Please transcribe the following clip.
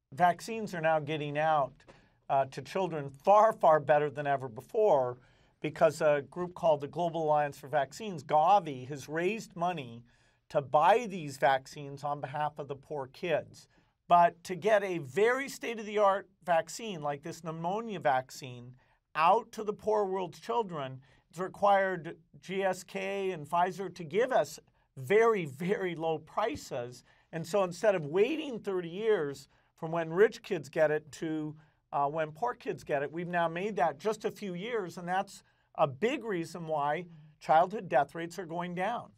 vaccines are now getting out to children far, far better than ever before, because a group called the Global Alliance for Vaccines, Gavi, has raised money to buy these vaccines on behalf of the poor kids. But to get a very state-of-the-art vaccine like this pneumonia vaccine out to the poor world's children, it's required GSK and Pfizer to give us very, very low prices. And so instead of waiting 30 years from when rich kids get it to when poor kids get it, we've now made that just a few years, and that's a big reason why childhood death rates are going down.